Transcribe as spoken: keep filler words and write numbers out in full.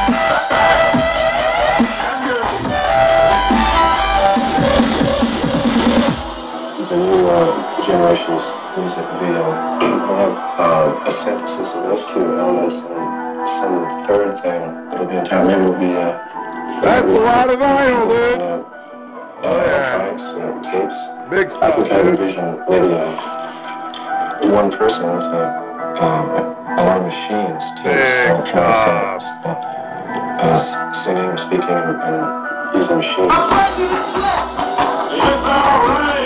The new uh, generation's music video will have uh, a synthesis of those two elements and some third thing that'll be entirely, maybe it'll be uh, that's a lot of vinyl, dude. Uh, uh, oh, yeah. Electronics, you know, tapes. Big stuff, I can kind of dude. envision maybe uh, one person with a, uh, a lot of machines, tapes, Big electronic sounds, uh, uh, singing, speaking, and using machines. It's all right.